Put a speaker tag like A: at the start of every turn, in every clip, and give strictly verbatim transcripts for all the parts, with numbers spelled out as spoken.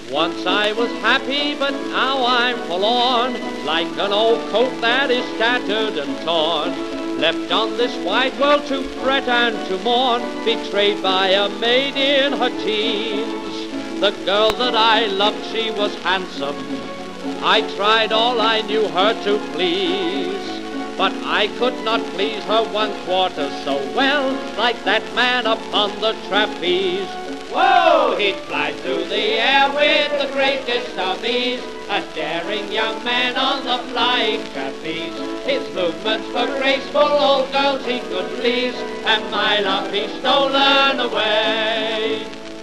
A: Once I was happy, but now I'm forlorn, like an old coat that is tattered and torn. Left on this wide world to fret and to mourn, betrayed by a maid in her teens. The girl that I loved, she was handsome. I tried all I knew her to please, but I could not please her one quarter so well, like that man upon the trapeze. Whoa! He'd fly through the air with the greatest of ease, a daring young man on the flying trapeze. His movements were graceful, all girls he could please, and my love he stolen away.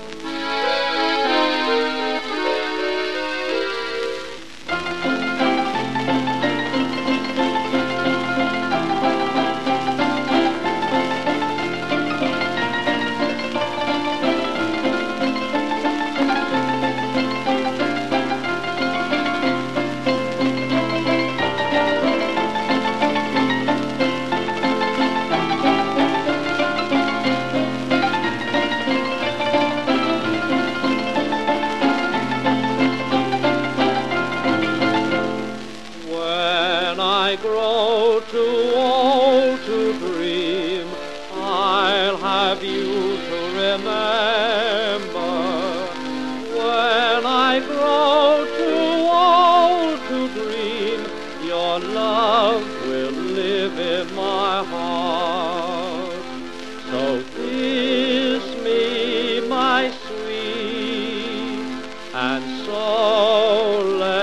A: I grow too old to dream, I'll have you to remember. When I grow too old to dream, your love will live in my heart. So kiss me, my sweet, and so let